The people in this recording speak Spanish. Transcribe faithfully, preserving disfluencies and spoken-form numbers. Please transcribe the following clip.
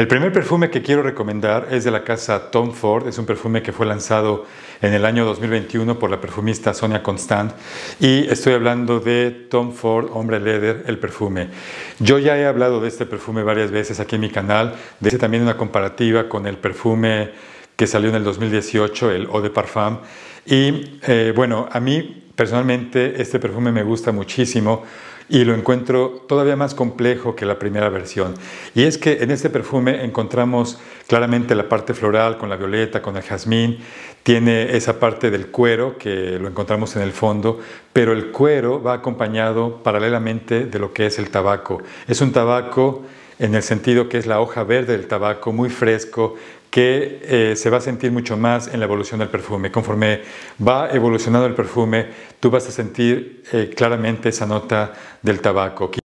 El primer perfume que quiero recomendar es de la casa Tom Ford. Es un perfume que fue lanzado en el año dos mil veintiuno por la perfumista Sonia Constant y estoy hablando de Tom Ford Ombre Leather, el perfume. Yo ya he hablado de este perfume varias veces aquí en mi canal, de este también una comparativa con el perfume que salió en el dos mil dieciocho, el Eau de Parfum. Y eh, bueno, a mí personalmente este perfume me gusta muchísimo y lo encuentro todavía más complejo que la primera versión. Y es que en este perfume encontramos claramente la parte floral con la violeta, con el jazmín, tiene esa parte del cuero que lo encontramos en el fondo, pero el cuero va acompañado paralelamente de lo que es el tabaco. Es un tabaco en el sentido que es la hoja verde del tabaco, muy fresco, que eh, se va a sentir mucho más en la evolución del perfume. Conforme va evolucionando el perfume, tú vas a sentir eh, claramente esa nota del tabaco.